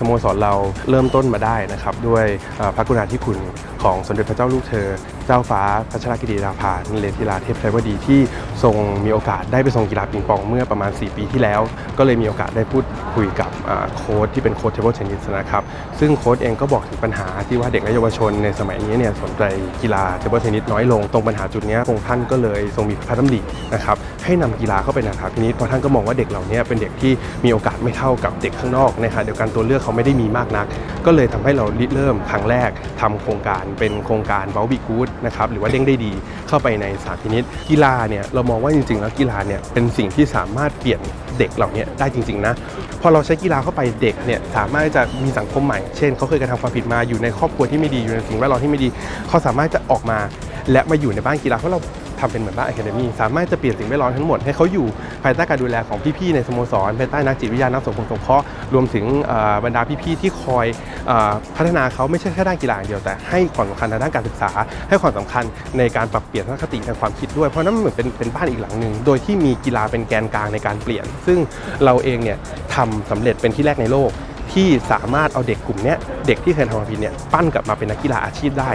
โมสรเราเริ่มต้นมาได้นะครับด้วยพระกรุณาธิคุณของสมเด็จพระเจ้าลูกเธอเจ้าฟ้าพัชรกิติยาภานเรธิราเทพไทยวดีที่ทรงมีโอกาสได้ไปทรงกีฬาปิงปองเมื่อประมาณ4ปีที่แล้วก็เลยมีโอกาสได้พูดคุยกับโค้ชที่เป็นโค้ชเทเบิลเทนนิสนะครับซึ่งโค้ชเองก็บอกถึงปัญหาที่ว่าเด็กและเยาวชนในสมัยนี้เนี่ยสนใจกีฬาเทเบิลเทนนิสน้อยลงตรงปัญหาจุดนี้องค์ท่านก็เลยทรงมีพระดำรินะครับให้นำกีฬาเข้าไปในสถานพินิจเพราะท่านก็มองว่าเด็กเหล่านี้เป็นเด็กที่มีโอกาสไม่เท่ากับเด็กข้างนอกนะคะเดียวกันตัวเลือกเขาไม่ได้มีมากนักก็เลยทำให้เราเริ่มครั้งแรกทำโครงการเป็นโครงการเบลบีกู๊ดนะครับหรือว่าเด้งได้ดีเข้าไปในสถานพินิจกีฬาเนี่ยเรามองว่าจริงๆแล้วกีฬาเนี่ยเป็นสิ่งที่สามารถเปลี่ยนเด็กเหล่านี้ได้จริงๆนะพอเราใช้กีฬาเข้าไปเด็กเนี่ยสามารถจะมีสังคมใหม่เช่นเขาเคยกระทำความผิดมาอยู่ในครอบครัวที่ไม่ดีอยู่ในสิ่งแวดล้อมที่ไม่ดีเขาสามารถจะออกมาและมาอยู่ในบ้านกีฬาเพราะเราทำเป็นเหมือนบ้านอะคาเดมี่สามารถจะเปลี่ยนสิ่งแวดล้อมทั้งหมดให้เขาอยู่ภายใต้การดูแลของพี่ๆในสโมสรภายใต้นักจิตวิทยานักสังคมสงเคราะห์รวมถึงบรรดาพี่ๆที่คอยพัฒนาเขาไม่ใช่แค่ด้านกีฬาอย่างเดียวแต่ให้ความสำคัญในด้านการศึกษาให้ความสำคัญในการปรับเปลี่ยนทัศนคติทางความคิดด้วยเพราะนั้นมันเหมือนเป็นบ้านอีกหลังหนึ่งโดยที่มีกีฬาเป็นแกนกลางในการเปลี่ยนซึ่งเราเองเนี่ยทำสำเร็จเป็นที่แรกในโลกที่สามารถเอาเด็กกลุ่มนี้เด็กที่เคยทำความผิดเนี่ยปั้นกลับมาเป็นนักกีฬาอาชีพได้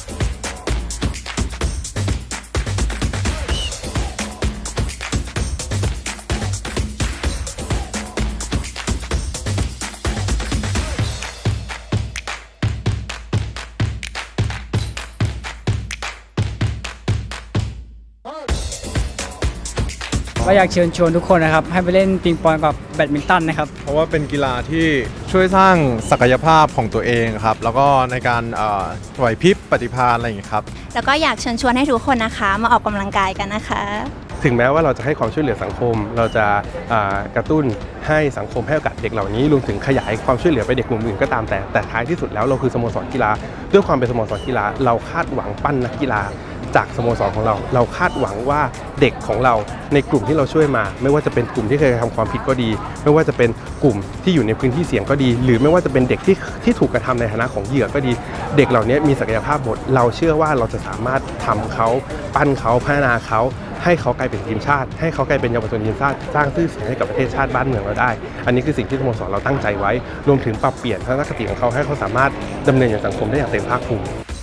ก็อยากเชิญชวนทุกคนนะครับให้ไปเล่นปิงปองกับแบดมินตันนะครับเพราะว่าเป็นกีฬาที่ช่วยสร้างศักยภาพของตัวเองครับแล้วก็ในการไหวพริบปฏิภาณอะไรอย่างนี้ครับแล้วก็อยากเชิญชวนให้ทุกคนนะคะมาออกกำลังกายกันนะคะถึงแม้ว่าเราจะให้ความช่วยเหลือสังคมเราจะกระตุ้นให้สังคมให้โอกาสเด็กเหล่านี้รวมถึงขยายความช่วยเหลือไปเด็กกลุ่มอื่นก็ตามแต่ท้ายที่สุดแล้วเราคือสโมสรกีฬาด้วยความเป็นสโมสรกีฬาเราคาดหวังปั้นนักกีฬาจากสโมสรของเราคาดหวังว่าเด็กของเราในกลุ่มที่เราช่วยมาไม่ว่าจะเป็นกลุ่มที่เคยทำความผิดก็ดีไม่ว่าจะเป็นกลุ่มที่อยู่ในพื้นที่เสี่ยงก็ดีหรือไม่ว่าจะเป็นเด็กที่ถูกกระทำในฐานะของเหยื่อก็ดีเด็กเหล่านี้มีศักยภาพหมดเราเชื่อว่าเราจะสามารถทำเขาปั้นเขาพัฒนาเขาให้เขากลายเป็นทีมชาติให้เขากลายเป็นเยาวชนทีมชาติสร้างชื่อเสียงให้กับประเทศชาติบ้านเมืองเราได้อันนี้คือสิ่งที่สโมสรเราตั้งใจไว้รวมถึงปรับเปลี่ยนทัศนคติของเขาให้เขาสามารถดำเนินอย่างสังคมได้อย่างเต็มภาคภูมิ